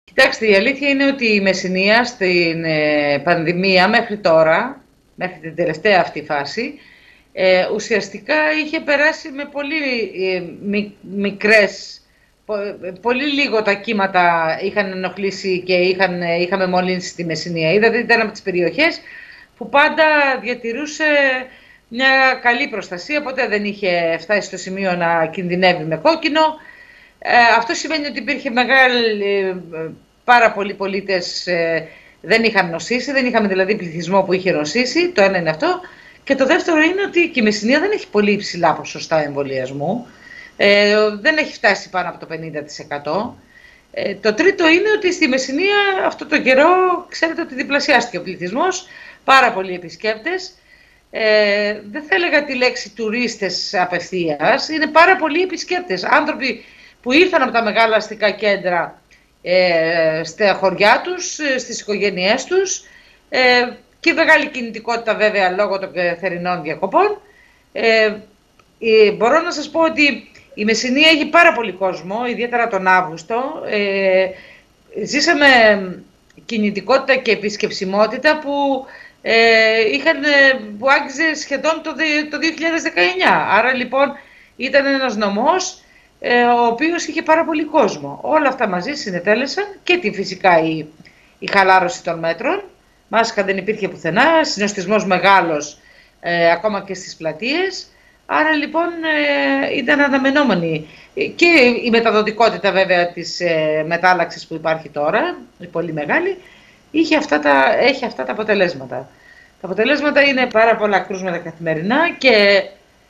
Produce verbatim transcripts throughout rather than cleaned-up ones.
Κοιτάξτε, η αλήθεια είναι ότι η Μεσσηνία στην ε, πανδημία μέχρι τώρα, μέχρι την τελευταία αυτή φάση, ε, ουσιαστικά είχε περάσει με πολύ ε, μι, μικρές, πο, πολύ λίγο τα κύματα είχαν ενοχλήσει και είχαν, είχαμε μολύνσει τη Μεσσηνία. Είδατε, ήταν από τις περιοχές που πάντα διατηρούσε μια καλή προστασία, ποτέ δεν είχε φτάσει στο σημείο να κινδυνεύει με κόκκινο. Ε, αυτό σημαίνει ότι υπήρχε μεγάλη, ε, πάρα πολλοί πολίτες ε, δεν είχαν νοσήσει, δεν είχαμε δηλαδή πληθυσμό που είχε νοσήσει, το ένα είναι αυτό. Και το δεύτερο είναι ότι και η Μεσσηνία δεν έχει πολύ υψηλά ποσοστά εμβολιασμού, ε, δεν έχει φτάσει πάνω από το πενήντα τοις εκατό. Ε, το τρίτο είναι ότι στη Μεσσηνία αυτό το καιρό, ξέρετε ότι διπλασιάστηκε ο πληθυσμός, πάρα πολλοί επισκέπτες. Ε, δεν θα έλεγα τη λέξη τουρίστες απευθείας, είναι πάρα πολλοί επισκέπτες, άνθρωποι που ήρθαν από τα μεγάλα αστικά κέντρα ε, στα χωριά τους, στις οικογένειές τους ε, και μεγάλη κινητικότητα βέβαια λόγω των θερινών διακοπών. Ε, ε, μπορώ να σας πω ότι η Μεσσηνία έχει πάρα πολύ κόσμο, ιδιαίτερα τον Αύγουστο. Ε, ζήσαμε κινητικότητα και επισκεψιμότητα που, ε, είχαν, που άγγιζε σχεδόν το, το δύο χιλιάδες δεκαεννιά. Άρα λοιπόν ήταν ένας νομός ο οποίος είχε πάρα πολύ κόσμο. Όλα αυτά μαζί συνετέλεσαν και τη, φυσικά η, η χαλάρωση των μέτρων. Μάσκα δεν υπήρχε πουθενά, συνοστισμός μεγάλος ε, ακόμα και στις πλατείες. Άρα λοιπόν ε, ήταν αναμενόμενη. Και η μεταδοτικότητα βέβαια της ε, μετάλλαξης που υπάρχει τώρα, η πολύ μεγάλη, είχε αυτά τα, έχει αυτά τα αποτελέσματα. Τα αποτελέσματα είναι πάρα πολλά κρούσματα καθημερινά και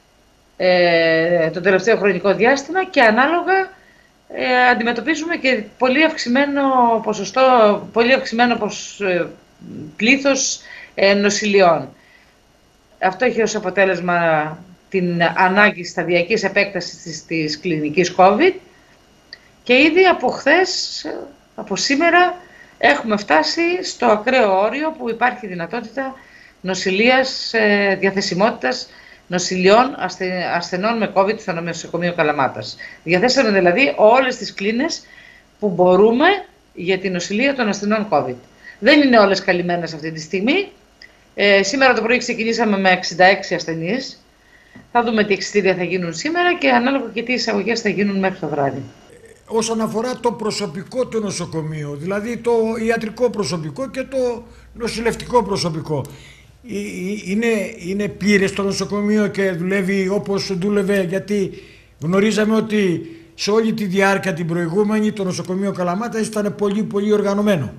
Ε, το τελευταίο χρονικό διάστημα και ανάλογα ε, αντιμετωπίζουμε και πολύ αυξημένο ποσοστό, πολύ αυξημένο ποσ, ε, πλήθος ε, νοσηλειών. Αυτό έχει ως αποτέλεσμα την ανάγκη σταδιακής επέκτασης της, της κλινικής COVID και ήδη από χθες, από σήμερα, έχουμε φτάσει στο ακραίο όριο που υπάρχει δυνατότητα νοσηλείας, ε, διαθεσιμότητας νοσηλειών ασθενών με COVID στο νοσοκομείο Καλαμάτας. Διαθέσαμε δηλαδή όλες τις κλίνες που μπορούμε για την νοσηλεία των ασθενών COVID. Δεν είναι όλες καλυμμένες αυτή τη στιγμή. Ε, σήμερα το πρωί ξεκινήσαμε με εξήντα έξι ασθενείς. Θα δούμε τι εξιτήρια θα γίνουν σήμερα και ανάλογα και τι εισαγωγές θα γίνουν μέχρι το βράδυ. Όσον αφορά το προσωπικό του νοσοκομείου, δηλαδή το ιατρικό προσωπικό και το νοσηλευτικό προσωπικό, Είναι, είναι πλήρες το νοσοκομείο και δουλεύει όπως δούλευε? Γιατί γνωρίζαμε ότι σε όλη τη διάρκεια την προηγούμενη το νοσοκομείο Καλαμάτας ήταν πολύ πολύ οργανωμένο.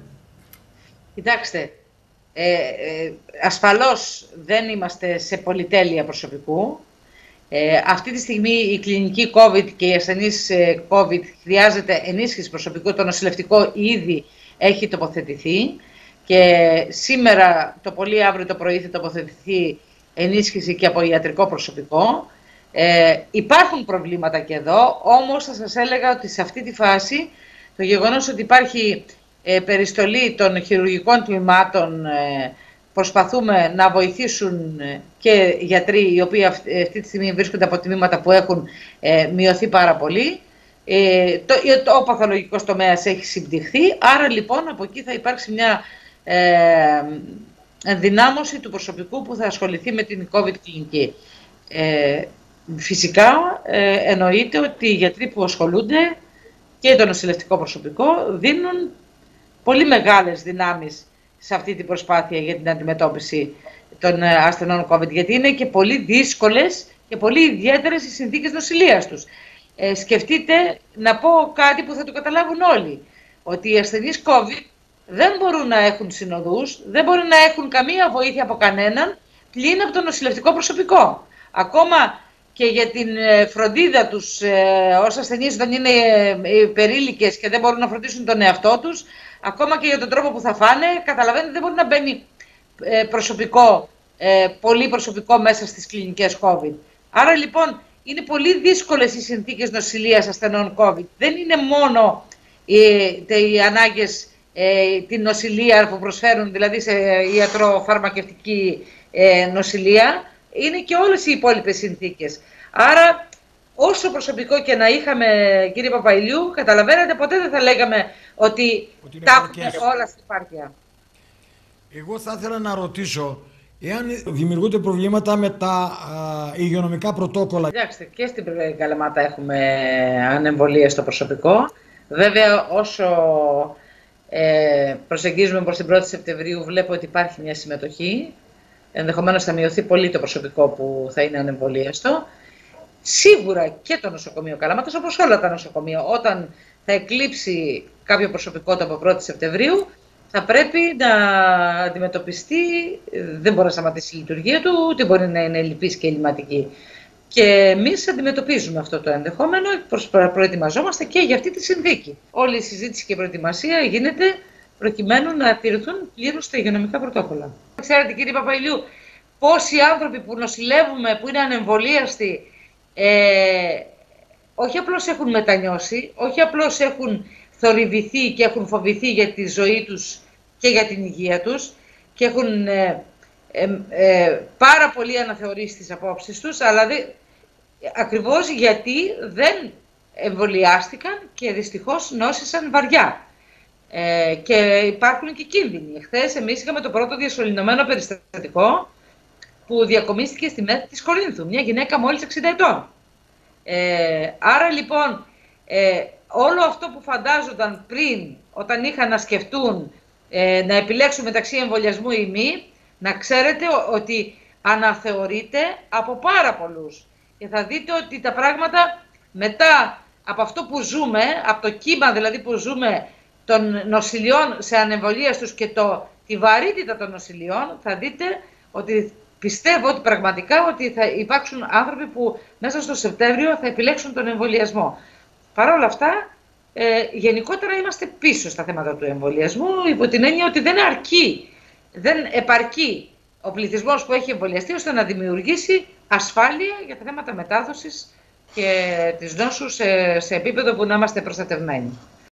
Κοιτάξτε, ε, ε, ασφαλώς δεν είμαστε σε πολυτέλεια προσωπικού. Ε, αυτή τη στιγμή η κλινική COVID και οι ασθενείς ε, COVID χρειάζεται ενίσχυση προσωπικού. Το νοσηλευτικό ήδη έχει τοποθετηθεί. Και σήμερα το πολύ αύριο το πρωί θα τοποθετηθεί ενίσχυση και από ιατρικό προσωπικό. Ε, υπάρχουν προβλήματα και εδώ, όμως θα σας έλεγα ότι σε αυτή τη φάση το γεγονός ότι υπάρχει ε, περιστολή των χειρουργικών τμήματων, ε, προσπαθούμε να βοηθήσουν και γιατροί οι οποίοι αυτή, αυτή τη στιγμή βρίσκονται από τμήματα που έχουν ε, μειωθεί πάρα πολύ. Ε, το, ο παθολογικός τομέας έχει συμπτυχθεί, άρα λοιπόν από εκεί θα υπάρξει μια Ε, ενδυνάμωση του προσωπικού που θα ασχοληθεί με την COVID κλινική. Ε, φυσικά ε, εννοείται ότι οι γιατροί που ασχολούνται και το νοσηλευτικό προσωπικό δίνουν πολύ μεγάλες δυνάμεις σε αυτή την προσπάθεια για την αντιμετώπιση των ασθενών COVID, γιατί είναι και πολύ δύσκολες και πολύ ιδιαίτερες οι συνθήκες νοσηλείας τους. Ε, σκεφτείτε, να πω κάτι που θα το καταλάβουν όλοι, ότι οι ασθενείς COVID δεν μπορούν να έχουν συνοδούς, δεν μπορούν να έχουν καμία βοήθεια από κανέναν, πλην από το νοσηλευτικό προσωπικό. Ακόμα και για την φροντίδα τους ε, ως ασθενείς όταν είναι ε, περίλικες και δεν μπορούν να φροντίσουν τον εαυτό τους, ακόμα και για τον τρόπο που θα φάνε, καταλαβαίνετε δεν μπορεί να μπαίνει ε, προσωπικό, ε, πολύ προσωπικό μέσα στις κλινικές COVID. Άρα λοιπόν είναι πολύ δύσκολες οι συνθήκες νοσηλείας ασθενών COVID. Δεν είναι μόνο ε, οι ανάγκες Ε, την νοσηλεία που προσφέρουν, δηλαδή σε ιατροφαρμακευτική ε, νοσηλεία, είναι και όλες οι υπόλοιπες συνθήκες. Άρα όσο προσωπικό και να είχαμε, κύριε Παπαϊλιού, καταλαβαίνετε, ποτέ δεν θα λέγαμε ότι, ότι τα έχουμε όλα στην επάρκεια. Εγώ θα ήθελα να ρωτήσω, εάν δημιουργούνται προβλήματα με τα α, υγειονομικά πρωτόκολλα. Κοιτάξτε, και στην Καλαμάτα έχουμε ανεμβολίες στο προσωπικό. Βέβαια, όσο ε, προσεγγίζουμε προς την πρώτη Σεπτεμβρίου, βλέπω ότι υπάρχει μια συμμετοχή. Ενδεχομένως θα μειωθεί πολύ το προσωπικό που θα είναι ανεμβολίαστο. Σίγουρα και το νοσοκομείο Καλαμάτας, όπως όλα τα νοσοκομεία, όταν θα εκλείψει κάποιο προσωπικό το από πρώτη Σεπτεμβρίου, θα πρέπει να αντιμετωπιστεί, δεν μπορεί να σταματήσει η λειτουργία του, ούτε μπορεί να είναι ελλειπής και ελληματική. Και εμείς αντιμετωπίζουμε αυτό το ενδεχόμενο, προετοιμαζόμαστε και για αυτή τη συνθήκη. Όλη η συζήτηση και η προετοιμασία γίνεται προκειμένου να τηρηθούν πλήρως τα υγειονομικά πρωτόκολλα. Ξέρετε, κύριε Παπαϊλιού, πόσοι άνθρωποι που νοσηλεύουμε, που είναι ανεμβολίαστοι, ε, όχι απλώς έχουν μετανιώσει, όχι απλώς έχουν θορυβηθεί και έχουν φοβηθεί για τη ζωή τους και για την υγεία τους και έχουν ε, ε, ε, πάρα πολύ αναθεωρήσει τις απόψεις τους, αλλά δε, ακριβώς γιατί δεν εμβολιάστηκαν και δυστυχώς νόσησαν βαριά. Ε, και υπάρχουν και κίνδυνοι. Εχθές εμείς είχαμε το πρώτο διασωληνωμένο περιστατικό που διακομίστηκε στη ΜΕΘ της Κορίνθου, μια γυναίκα μόλις εξήντα ετών. Ε, άρα λοιπόν, ε, όλο αυτό που φαντάζονταν πριν, όταν είχαν να σκεφτούν ε, να επιλέξουν μεταξύ εμβολιασμού ή μη, να ξέρετε ότι αναθεωρείται από πάρα πολλούς. Και θα δείτε ότι τα πράγματα μετά από αυτό που ζούμε, από το κύμα δηλαδή που ζούμε των νοσηλιών σε ανεμβολίες τους και το, τη βαρύτητα των νοσηλιών, θα δείτε ότι πιστεύω ότι πραγματικά ότι θα υπάρξουν άνθρωποι που μέσα στο Σεπτέμβριο θα επιλέξουν τον εμβολιασμό. Παρ' όλα αυτά, ε, γενικότερα είμαστε πίσω στα θέματα του εμβολιασμού, υπό την έννοια ότι δεν αρκεί, δεν επαρκεί ο πληθυσμός που έχει εμβολιαστεί ώστε να δημιουργήσει ασφάλεια για τα θέματα μετάδοσης και της νόσου σε, σε επίπεδο που να είμαστε προστατευμένοι.